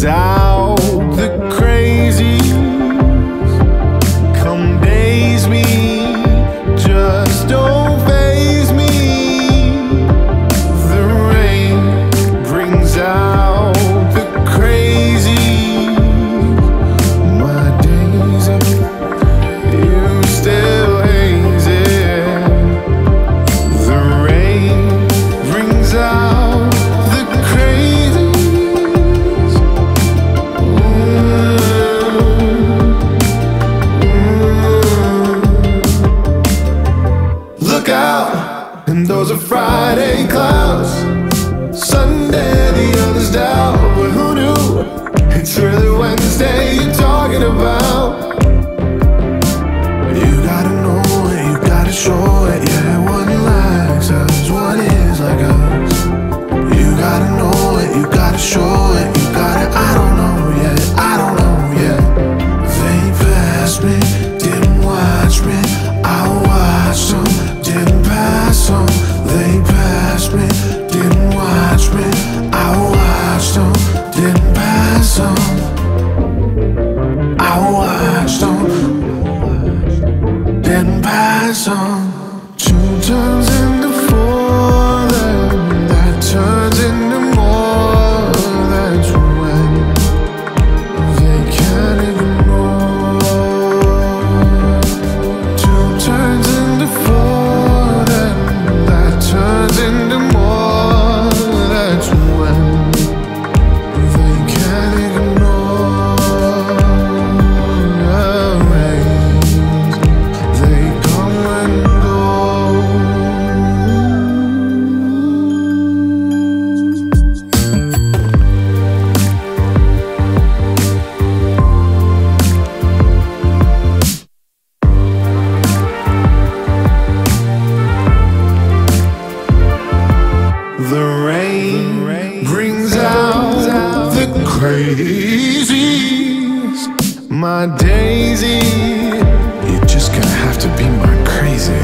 brings out the crazies. Come daze me, just don't faze me. The rain brings out the crazies. My days you still hazy. The rain brings out the crazies. Look out, and those are Friday clouds. Sunday, the others doubt, but who knew? It's really Wednesday you're talking about. You gotta know it, you gotta show it. Yeah, one likes us, one is like us. You gotta know it, you gotta show it. You gotta, I don't know yet, I don't know yet. They passed me, didn't watch me. I watched them, didn't pass them. They passed me, didn't watch me. I watched them, didn't pass them. I watched them, didn't pass them. Two turns into four, then that turns into more. That's when they can't ignore. Two turns into four, then that turns into more. That's when they can't ignore. The rains, they come and go. The rain brings out the crazies. My daisy, you just gonna have to be my crazy.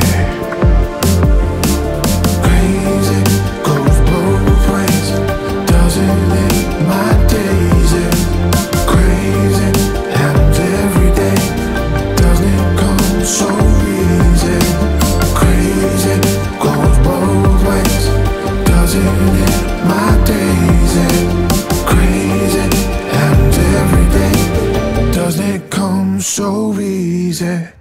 Crazy goes both ways, doesn't it? My daisy, crazy happens every day. Doesn't it come so easy? Crazy goes both ways, doesn't it? My daisy, crazy happens every day. Doesn't it come so easy?